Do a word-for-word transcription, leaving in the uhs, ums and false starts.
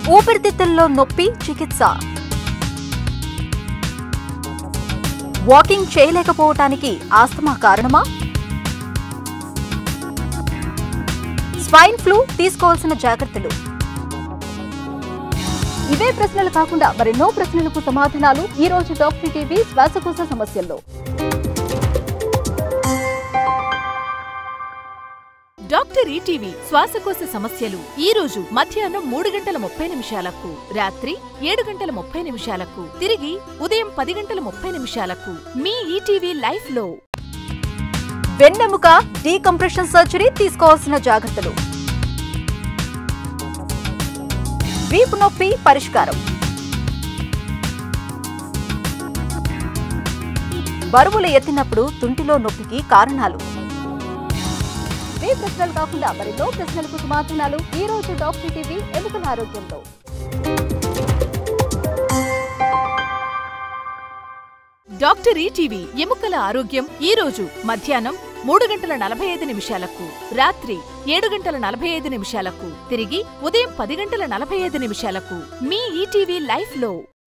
ఊపిరితిత్తుల్లో నొప్పి చికిత్స. వాకింగ్ చేయలేకపోవటానికి ఆస్తమా కారణమా? స్వైన్ ఫ్లూ తీసుకోవాల్సిన జాగ్రత్తలు. ఇవే ప్రశ్నలు కాకుండా మరెన్నో ప్రశ్నలకు సమాధానాలు ఈ రోజు డాక్టర్ టీవీ శ్వాసకోశ సమస్యల్లో. డాక్టర్ ఈటీవీ శ్వాసకోశ సమస్యలు ఈ రోజు మధ్యాహ్నం మూడు గంటల ముప్పై నిమిషాలకు, రాత్రి ఏడు గంటల ముప్పై నిమిషాలకు, తిరిగి ఉదయం పది గంటల ముప్పై నిమిషాలకు మీ ఈటీవీ లైఫ్ లో. వెన్నెముక డీకంప్రెషన్ సర్జరీ తీసుకోవాల్సిన జాగ్రత్తలు. వీపు నొప్పి పరిష్కారం. బరువులు ఎత్తినప్పుడు తుంటిలో నొప్పికి కారణాలు. ఇవే ప్రశ్నలు కాకుండా మరెన్నో ప్రశ్నలకు సమాధానాలు ఈ రోజు డాక్టర్ టీవీ ఎముకల ఆరోగ్యంలో. డాక్టర్ ఈటీవీ ఎముకల ఆరోగ్యం ఈ రోజు మధ్యాహ్నం మూడు గంటల నలభై ఐదు నిమిషాలకు, రాత్రి ఏడు గంటల నలభై ఐదు నిమిషాలకు, తిరిగి ఉదయం పది గంటల నలభై ఐదు నిమిషాలకు మీ ఈటీవీ లైఫ్ లో.